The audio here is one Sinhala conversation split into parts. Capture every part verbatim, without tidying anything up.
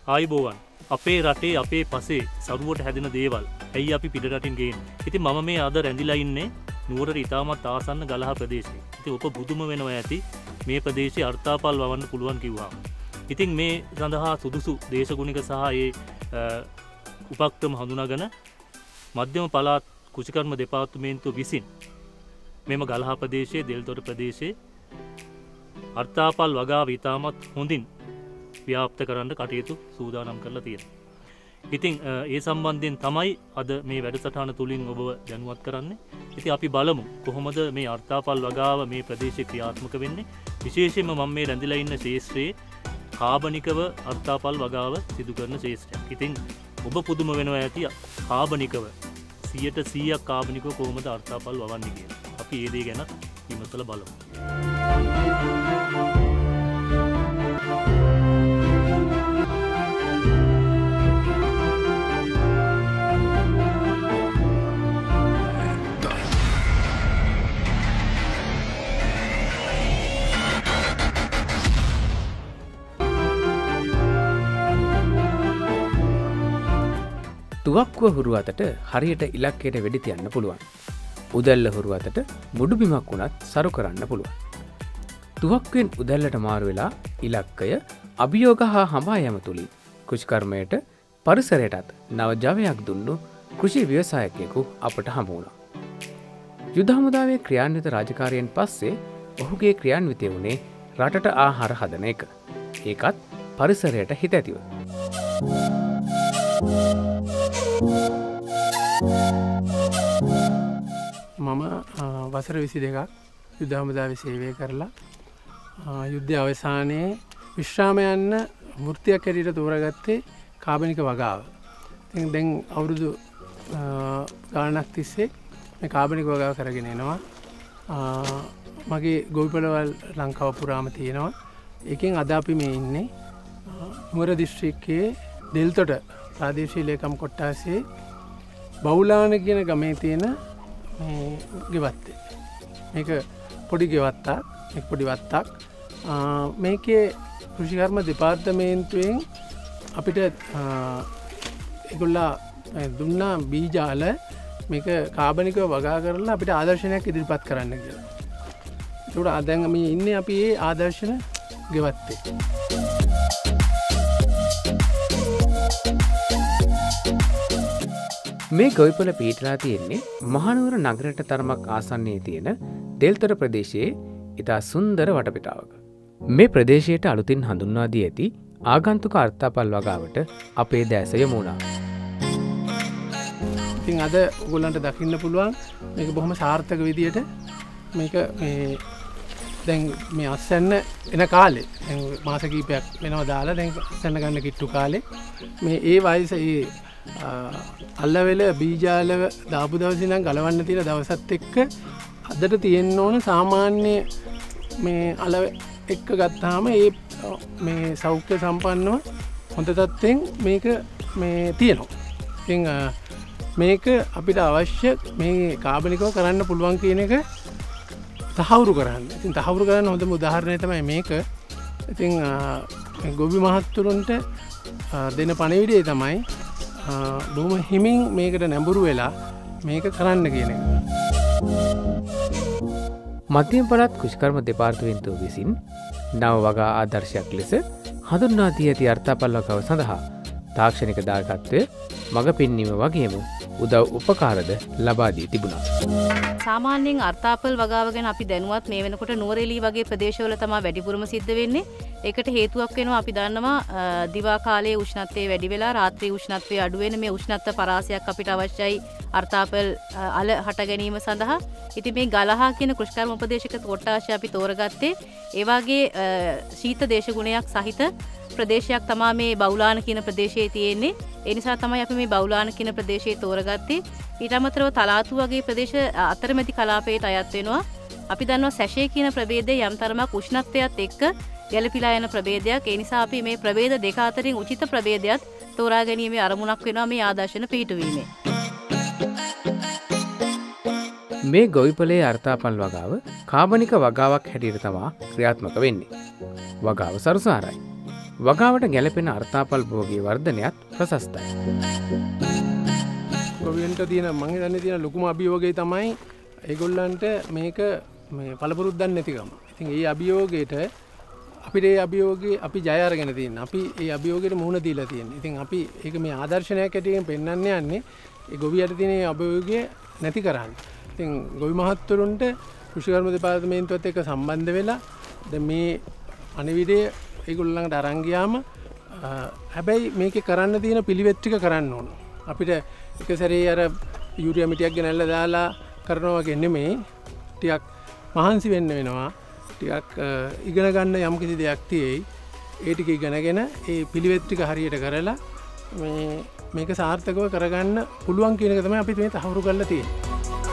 ආයිබෝවන් අපේ රටේ අපේ පසේ සරුවට හැදෙන දේවල් ඇයි අපි පිට රටින් ගේන්නේ? ඉතින් මම මේ අද රැඳිලා ඉන්නේ නුවරට ඉතාමත් ආසන්න ගලහ ප්‍රදේශයේ. ඉතින් ඔබ බුදුම වෙනවා ඇති මේ ප්‍රදේශයේ අර්ථාපල් වවන්න පුළුවන් කිව්වා. ඉතින් මේ සඳහා සුදුසු දේශගුණික සහ ඒ උපක්‍රම හඳුනාගෙන මධ්‍යම පළාත් කෘෂිකර්ම දෙපාර්තමේන්තුව විසින් මෙම ගලහ ප්‍රදේශයේ දෙල්තොට ප්‍රදේශයේ අර්ථාපල් වගාව ඉතාමත් හොඳින් ව්‍යාප්ත කරන්න කටයුතු සූදානම් කරලා තියෙනවා. ඉතින් ඒ සම්බන්ධයෙන් තමයි අද මේ වැඩසටහන තුලින් ඔබව දැනුවත් කරන්නේ. ඉතින් අපි බලමු කොහොමද මේ අර්ථාපල් වගාව මේ ප්‍රදේශයේ ක්‍රියාත්මක වෙන්නේ. විශේෂයෙන්ම මම මේ රැඳිලා ඉන්න ශේෂ්ත්‍රයේ කාබනිකව අර්ථාපල් වගාව සිදු කරන ශේෂ්ත්‍රයක්. ඉතින් ඔබ පුදුම වෙනවා ඇති කාබනිකව සියයට සීයක් කාබනිකව කොහොමද අර්ථාපල් වවන්නේ කියලා. අපි ඒ දේ ගැන විමසලා බලමු. තුවක්කුව හුරු අතට හරියට ඉලක්කයට වෙඩි තියන්න පුළුවන්. උදැල්ල හුරු අතට මුඩු බිමක් වුණත් සරු කරන්න පුළුවන්. තුවක්කුවෙන් උදැල්ලට මාරු වෙලා ඉලක්කය අභියෝග හා හඹා යෑම තුලින් කෘෂිකර්මයට පරිසරයටත් නව ජවයක් දුන්නු කෘෂි ව්‍යවසායකයෙකු අපට හමු වුණා. යුද හමුදාවේ ක්‍රියාන්විත රාජකාරියෙන් පස්සේ ඔහුගේ ක්‍රියාන්විතය වුණේ රටට ආහාර හදන එක. ඒකත් පරිසරයට හිත ඇතිව. මම වසර විසි දෙකක් යුද හමුදාවේ සේවය කරලා යුද්ධය අවසානයේ විශ්‍රාම යන්න වෘත්තියක් හැටියට තෝරාගත්තේ කාබනික වගාව. ඉතින් දැන් අවුරුදු ගාණක් තිස්සේ මේ කාබනික වගාව කරගෙන එනවා. මගේ ගොවිපළවල් ලංකාව පුරාම තියෙනවා. ඒකෙන් අද අපි මේ ඉන්නේ නුවර දිස්ත්‍රික්කයේ දෙල්තොට ප්‍රාදේශීය ලේකම් කොට්ටාසේ බවුලාන කියන ගමේ තියෙන මේ ගෙවත්තේ. මේක පොඩි ගෙවත්තක්, මේක පොඩි වත්තක්. මේකේ කෘෂිකර්ම දෙපාර්තමේන්තුවෙන් අපිට ඒගොල්ලා දුන්නා බීජාල මේක කාබනිකව වගා කරලා අපිට ආදර්ශනයක් ඉදිරිපත් කරන්න කියලා. ඒකට දැන් මේ ඉන්නේ අපි මේ ආදර්ශන ගෙවත්තේ. මේ ගොවිපළ පිහිටලා තියෙන්නේ මහනුවර නගරයට තරමක් ආසන්නයේ තියෙන දෙල්තොට ප්‍රදේශයේ ඉතා සුන්දර වටපිටාවක. මේ ප්‍රදේශයට අලුතින් හඳුන්වා දී ඇති ආගන්තුක අර්ථාපල් වගාවට අපේ දැස යොමු වුණා. ඉතින් අද ඔයගොල්ලන්ට දකින්න පුළුවන් මේක බොහොම සාර්ථක විදියට මේක මේ දැන් මේ අස්සන්න එන කාලේ දැන් මාස කිහිපයක් වෙනවා දාලා දැන් අස්සන්න ගන්න කිට්ටු කාලේ මේ ඒ වයස ඒ අල්ලවෙල බීජාල දාපු දවසේ ඉඳන් ගලවන්න තියෙන දවසත් එක්ක අදට තියෙන්න ඕන සාමාන්‍ය මේ අල එක්ක ගත්තාම ඒ මේ සෞඛ්‍ය සම්පන්නව හොඳ තත්ත්වෙන් මේක මේ තියෙනවා. ඉතින් මේක අපිට අවශ්‍ය මේ කාබනිකව කරන්න පුළුවන් කියන එක තහවුරු කරන්න. ඉතින් තහවුරු කරන්න හොඳම උදාහරණය තමයි මේක. ඉතින් ගොවි මහත්තුරුන්ට දෙන පණිවිඩය තමයි බොහොම හිමින් මේකට නැඹුරු වෙලා මේක කරන්න කියන එක. මධ්‍යම පළාත් කෘෂිකර්ම දෙපාර්තමේන්තුව විසින් නව වගා ආදර්ශයක් ලෙස හඳුන්වා දී ඇති අර්ථාපල් වගාව සඳහා තාක්ෂණික දායකත්වය මඟ පෙන්වීම වගේම උදව් උපකාරද ලබා දී තිබුණා. සාමාන්‍යයෙන් අර්ථාපල් වගාව ගැන අපි දැනුවත් මේ වෙනකොට නුවරඑළිය වගේ ප්‍රදේශවල තමයි වැඩිපුරම සිද්ධ වෙන්නේ. ඒකට හේතුවක් වෙනවා අපි දන්නවා දිවා කාලයේ උෂ්ණත්වය වැඩි වෙලා රාත්‍රී උෂ්ණත්වය අඩු වෙන මේ උෂ්ණත්ව පරාසයක් අපිට අවශ්‍යයි අර්ථාපල් අල හට ගැනීම සඳහා. ඉතින් මේ ගලහා කියන කෘෂිකර්ම උපදේශක කොට්ටාශය අපි තෝරගත්තේ ඒ වගේ ශීත දේශගුණයක් සහිත ප්‍රදේශයක් තමයි මේ බවුලාන කියන ප්‍රදේශයේ තියෙන්නේ. ඒ නිසා තමයි අපි මේ බවුලාන කියන ප්‍රදේශයේ තෝරගත්තේ. ඊට අමතරව තලාතු වගේ ප්‍රදේශ අතරමැදි කලාපයට අයත් වෙනවා. අපි දන්නවා සැෂේ කියන ප්‍රභේදය යම් තරමක් උෂ්ණත්වයත් එක්ක ගැළපීලා යන ප්‍රභේදයක්. ඒ නිසා අපි මේ ප්‍රභේද දෙක අතරින් උචිත ප්‍රභේදයක් තෝරා ගැනීමේ අරමුණක් වෙනවා මේ ආදර්ශන පිහිටුවීමේ. මේ ගොවිපළේ අර්ථාපල් වගාව කාබනික වගාවක් හැටියට තමයි ක්‍රියාත්මක වෙන්නේ. වගාව සරුසාරයි. වගාවට ගැලපෙන අර්ථාපල් භෝගී වර්ධනයත් ප්‍රශස්තයි. ගොවියන්ට තියෙන මං හිතන්නේ තියෙන ලොකුම අභියෝගය තමයි ඒගොල්ලන්ට මේක මේ පළපුරුද්දක් නැතිකම. ඉතින් ඒ අභියෝගයට අපිට ඒ අභියෝගේ අපි ජය අරගෙන තියෙන. අපි ඒ අභියෝගයට මුහුණ දීලා තියෙනවා. ඉතින් අපි ඒක මේ ආදර්ශනයක් ඇටියෙන් පෙන්වන්න යන්නේ ඒ ගොවියට තියෙන අභියෝගය නැති කරන්න. ඉතින් ගොවි මහත්තුරුන්ට කෘෂිකර්ම දෙපාර්තමේන්තුවත් එක්ක සම්බන්ධ වෙලා දැන් මේ අනිවිඩය ඒගොල්ලන්ට අරන් ගියාම හැබැයි මේකේ කරන්න තියෙන පිළිවෙත් ටික කරන්න ඕන. අපිට එක සැරේ අර යූරියා මිටියක් ගෙනල්ලා දාලා කරනවා වගේ නෙමෙයි. ටිකක් මහන්සි වෙන්න වෙනවා. ටිකක් ඉගෙන ගන්න යම් කිසි දෙයක් තියෙයි. ඒ ටික ඉගෙනගෙන ඒ පිළිවෙත් ටික හරියට කරලා මේ මේක සාර්ථකව කරගන්න පුළුවන් කියන එක තමයි අපි මේ තහවුරු කරලා තියෙන්නේ.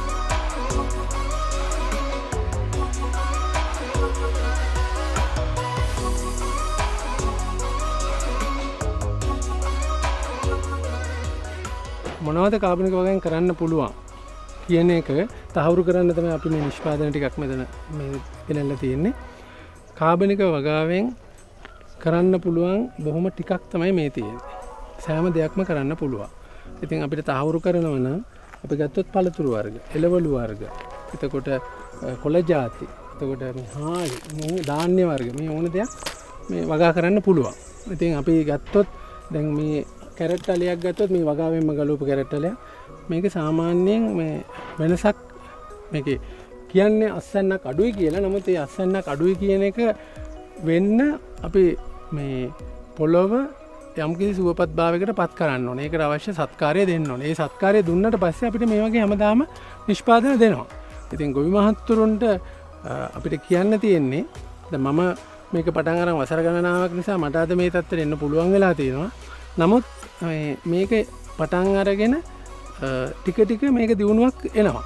මොනවද කාබනික වගාවෙන් කරන්න පුළුවන් කියන එක තහවුරු කරන්න තමයි අපි මේ නිෂ්පාදන ටිකක් මෙතන මේ පෙන්නලා තියෙන්නේ. කාබනික වගාවෙන් කරන්න පුළුවන් බොහොම ටිකක් තමයි මේ තියෙන්නේ. සෑම දෙයක්ම කරන්න පුළුවන්. ඉතින් අපිට තහවුරු කරනවා නම් අපි ගත්තොත් පළතුරු වර්ග, එළවලු වර්ග, එතකොට කොළ ಜಾති, එතකොට මේ හාල්, ධාන්‍ය වර්ග මේ ඕන දෙයක් මේ වගා කරන්න පුළුවන්. ඉතින් අපි ගත්තොත් දැන් මේ කැරට් අලයක් ගත්තොත් මේ වගාවෙන්ම ගලවපු කැරට් අලයක් මේක සාමාන්‍යයෙන් මේ වෙනසක් මේකේ කියන්නේ අස්සන්නක් අඩුයි කියලා. නමුත් ඒ අස්සන්නක් අඩුයි කියන එක වෙන්න අපි මේ පොළොව යම්කිසි සුවපත් භාවයකට පත් කරන්න ඕනේ. ඒකට අවශ්‍ය සත්කාරය දෙන්න ඕනේ. ඒ සත්කාරය දුන්නට පස්සේ අපිට මේ වගේ හැමදාම නිෂ්පාදන දෙනවා. ඉතින් ගොවි මහත්තුරුන්ට අපිට කියන්න තියෙන්නේ දැන් මම මේක පටන් අරන් වසර ගණනාවක් නිසා මට අද මේ තත්ත්වෙට එන්න පුළුවන් වෙලා තියෙනවා. නමුත් මේක පටන් අරගෙන ටික ටික මේක දියුණුවක් එනවා.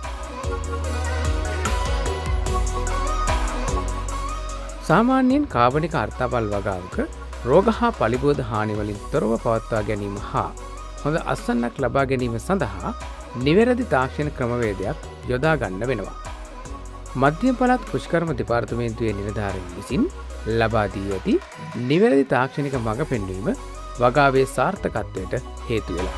සාමාන්‍යයෙන් කාබනික අර්ථාපල් වගාවක රෝග හා පලිබෝධ හානි වලින් තොරව පවත්වා ගැනීම හා හොඳ අස්වැන්නක් ලබා ගැනීම සඳහා නිවැරදි තාක්ෂණ ක්‍රමවේදයක් යොදා ගන්න වෙනවා. මධ්‍යම පළාත් කෘෂිකර්ම දෙපාර්තමේන්තුවේ නිලධාරීන් විසින් ලබා දී ඇති නිවැරදි තාක්ෂණික මඟ පෙන්වීම වගාවේ සාර්ථකත්වයට හේතු වෙලා.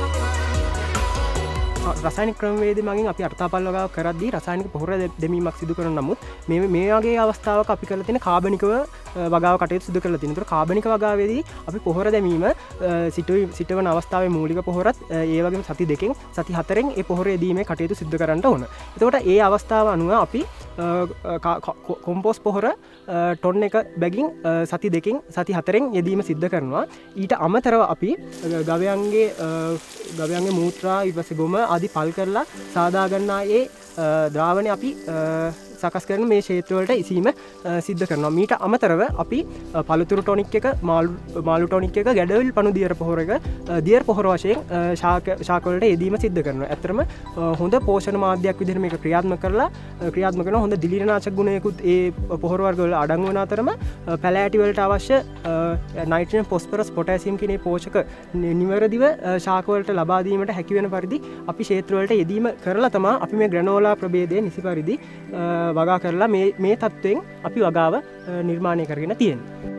රසායනික ක්‍රමවේද මගින් අපි අර්ථාපල් වගාව කරද්දී රසායනික පොහොර දෙමීමක් සිදු කරන නමුත් මේ මේ වගේ අවස්ථාවක අපි කරලා තියෙන කාබනිකව වගාව කටයුතු සිදු කරලා තියෙනවා. ඒතර කාබනික වගාවේදී අපි පොහොර දැමීම සිටුයි සිටවන අවස්ථාවේ මූලික පොහොරත් ඒ වගේම සති දෙකෙන් සති හතරෙන් ඒ පොහොර යෙදීමේ කටයුතු සිදු කරන්න ඕන. එතකොට ඒ අවස්ථාව අනුව අපි කොම්පෝස් පොහොර ටොන් එක බැගින් සති දෙකෙන් සති හතරෙන් යෙදීම සිද්ධ කරනවා. ඊට අමතරව අපි ගවයන්ගේ ගවයන්ගේ මූත්‍රා ඊට පස්සේ ගොම ආදී පල් කරලා සාදා ගන්නා ඒ ද්‍රාවණය අපි සකස් කරන මේ ක්ෂේත්‍රවලට ඉසීම සිද්ධ කරනවා. මීට අමතරව අපි පළතුරු ටොනික් එක මාළු ටොනික් එක ගැඩවිල් පණු දියර පොහොර එක දියර පොහොර වශයෙන් ශාක ශාකවලට යෙදීම සිද්ධ කරනවා. ඇත්තටම හොඳ පෝෂණ මාධ්‍යයක් විදිහට මේක ක්‍රියාත්මක කරලා ක්‍රියාත්මක කරන හොඳ දිලීරනාශක ගුණයකුත් ඒ පොහොර වර්ග වල අඩංගු වෙන අතරම පැලෑටි වලට අවශ්‍ය නයිට්‍රජන් ෆොස්ෆරස් පොටෑසියම් කියන පෝෂක නිවැරදිව ශාක වලට ලබා දීමට හැකි වෙන පරිදි අපි ක්ෂේත්‍ර වලට යෙදීම කරලා තමයි අපි මේ ග්‍රැනෝලා ප්‍රභේදය නිසි පරිදි වගා කරලා මේ මේ තත්ත්වයෙන් අපි වගාව නිර්මාණය කරගෙන තියෙනවා.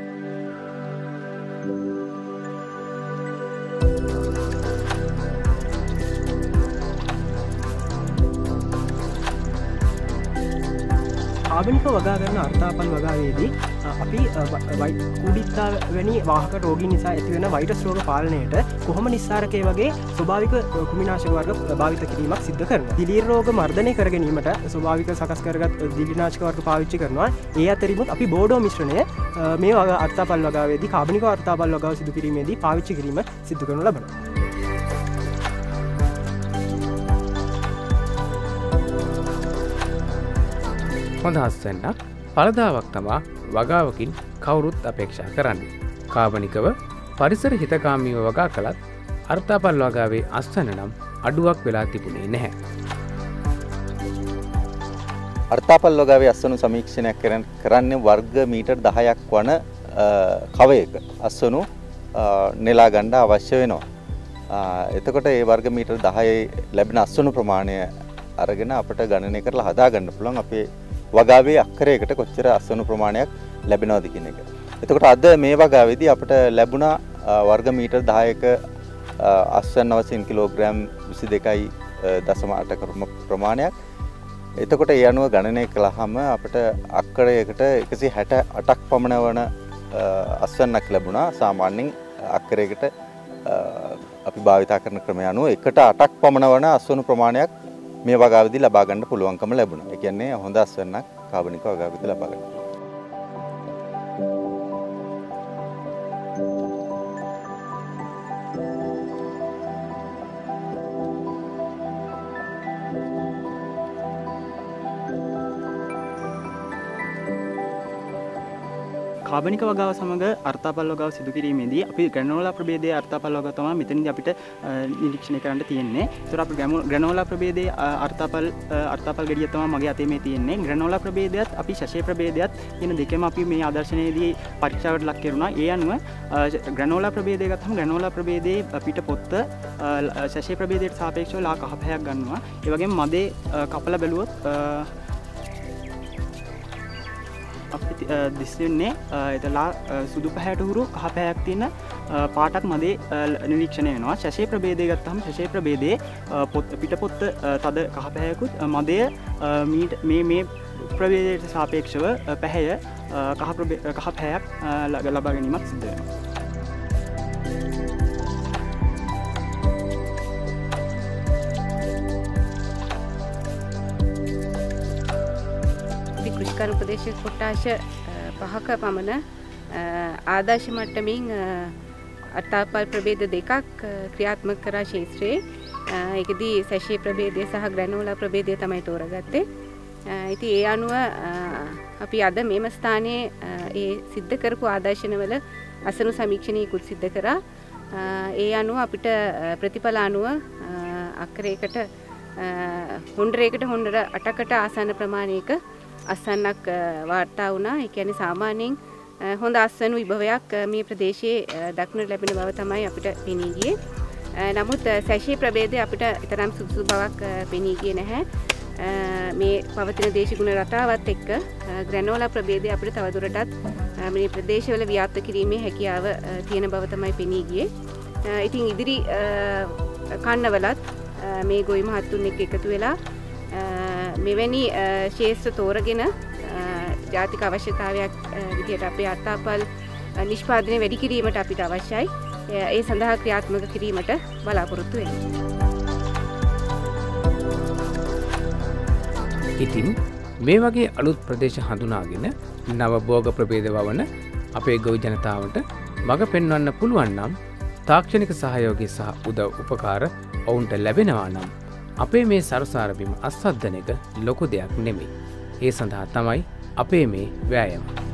කාබනික වගා කරන අර්ථාපල් වගාවේදී අපි කුඩිත්තා වැනි වාහක රෝගීන් නිසා ඇතිවෙන වෛරස් රෝග පාලනයට කොහොම නිස්සාරකය වගේ ස්වභාවික කෘමිනාශක වර්ග භාවිත කිරීමක් සිද්ධ කරනවා. දිලීර රෝග මර්ධනය කර ගැනීමට ස්වභාවික සකස් කරගත් දිලීරනාශක වර්ග පාවිච්චි කරනවා. ඒ අතරිමුත් අපි බෝඩෝ මිශ්‍රණය මේ අර්ථාපල් වගාවේදී කාබනික අර්ථාපල් වගාව සිදු කිරීමේදී පාවිච්චි කිරීම සිදු කරනු ලබනවා. හොඳ අස්වැන්නක් පළදාවක් තමා වගාවකින් කවුරුත් අපේක්ෂා කරන්නේ. කාබනිකව පරිසර හිතකාමීව වගා කළත් අර්ථාපල් වගාවේ අස්වැන්න නම් අඩුවක් වෙලා තිබුණේ නැහැ. අර්ථාපල් වගාවේ අස්වැනු සමීක්ෂණයක් කරන්නේ වර්ග මීටර් දහයක් වන කවයක අස්වැනු නෙලා ගන්න අවශ්‍ය වෙනවා. එතකොට ඒ වර්ග මීටර් දහය ලැබෙන අස්වැනු ප්‍රමාණය අරගෙන අපට ගණනය කරලා හදා ගන්න පුළුවන් අපේ වගාවේ අක්කරයකට කොච්චර අස්වැනු ප්‍රමාණයක් ලැබෙනවද කියන එක. එතකොට අද මේ වගාවේදී අපිට ලැබුණා වර්ග මීටර් දහයක අස්වැන්න වශයෙන් කිලෝග්‍රෑම් විසි දෙකයි දශම අට ප්‍රමාණයක්. එතකොට ඒ අනුව ගණනය කළාම අපිට අක්කරයකට එකසිය හැට අටක් පමණ වන අස්වැන්නක් ලැබුණා. සාමාන්‍යයෙන් අක්කරයකට අපි භාවිතා කරන ක්‍රමය අනුව එකට අටක් පමණ වන අස්වැන්නු ප්‍රමාණයක් මේ වගාවේදී ලබා ගන්න පුළුවන්කම ලැබුණා. ඒ කියන්නේ හොඳ අස්වැන්නක් කාබනික වගාවේදී ලබා ගන්න. කාබනික වගාව සමග අර්ථාපල් වගාව සිදු කිරීමේදී අපි ග්‍රැනෝලා ප්‍රභේදයේ අර්ථාපල් වගාව තමයි මෙතනදී අපිට නිරීක්ෂණය කරන්න තියෙන්නේ. ඒතර අපි ග්‍රැනෝලා ප්‍රභේදයේ අර්ථාපල් අර්ථාපල් ගෙඩිය තමයි මගේ අතේ මේ තියෙන්නේ. ග්‍රැනෝලා ප්‍රභේදයත් අපි ශෂේ ප්‍රභේදයත් කියන දෙකම අපි මේ ආදර්ශනයේදී පරීක්ෂාවට ලක් කරුණා. ඒ අනුව ග්‍රැනෝලා ප්‍රභේදය ගත්තම ග්‍රැනෝලා ප්‍රභේදයේ පිට පොත්ත ශෂේ ප්‍රභේදයට සාපේක්ෂව ලා කහ පැහැයක් ගන්නවා. ඒ වගේම මදේ කපලා බැලුවොත් දිස්වෙන්නේ එතලා සුදු පැහැට හුරු කහ පැහැයක් තියෙන පාටක් මදේ නිරීක්ෂණය වෙනවා. ශෂේ ප්‍රභේදය ගත්තහම ශෂේ ප්‍රභේදයේ පොත් පිටපොත්ත තද කහ පැහැයකුත් මදය මේ මේ ප්‍රභේදයට සාපේක්ෂව පැහැය කහ කහ පැහැයක් ලබා ගැනීමක් සිද්ධ වෙනවා. කෘෂිකාර උපදේශක කොට්ටාශ පහක පමණ ආදර්ශ මට්ටමින් අර්ථාපල් ප්‍රභේද දෙකක් ක්‍රියාත්මක කරා ක්ෂේත්‍රයේ. ඒකදී සැෂේ ප්‍රභේදය සහ ග්‍රැනෝලා ප්‍රභේදය තමයි තෝරගත්තේ. ඉතින් ඒ අනුව අපි අද මේම ස්ථානයේ ඒ සිද්ධ කරපු ආදර්ශනවල අසනු සමීක්ෂණයකුත් සිද්ධ කරා. ඒ අනුව අපිට ප්‍රතිඵල අනුව අක්කරයකට හොන්ඩරයකට හොන්ඩර අටකට ආසන්න ප්‍රමාණයක අස්වැන්නක් වාර්තා වුණා. ඒ කියන්නේ සාමාන්‍යයෙන් හොඳ අස්වැන්නු විභවයක් මේ ප්‍රදේශයේ දක්නට ලැබෙන බව තමයි අපිට පෙනී ගියේ. නමුත් සැෂේ ප්‍රභේදය අපිට තරම් සුදුසු බවක් පෙනී ගියේ නැහැ. මේ පවතින දේශගුණ රටාවත් එක්ක ග්‍රැනෝලා ප්‍රභේදය අපිට තවදුරටත් මේ ප්‍රදේශවල ව්‍යාප්ත කිරීමේ හැකියාව තියෙන බව තමයි පෙනී ගියේ. ඉතින් ඉදිරි කන්නවලත් මේ ගොවි මහත්තුන් එක්ක එකතු වෙලා මෙවැනි ශේෂ්ත්‍ර තෝරගෙන ජාතික අවශ්‍යතාවයක් විදිහට අපේ අර්ථාපල් නිෂ්පාදනය වැඩි කිරීමට අපිට අවශ්‍යයි. ඒ සඳහා ක්‍රියාත්මක කිරීමට බලාපොරොත්තු වෙනවා. ඉතින් මේ වගේ අලුත් ප්‍රදේශ හඳුනාගෙන නව භෝග ප්‍රභේද වවන අපේ ගොවි ජනතාවට මඟ පෙන්වන්න පුළුවන් නම් තාක්ෂණික සහයෝගය සහ උදව් උපකාර ඔවුන්ට ලැබෙනවා නම් අපේ මේ සරසාර බිම අස්වද්දන එක ලොකු දෙයක් නෙමෙයි. ඒ සඳහා තමයි අපේ මේ වෑයම.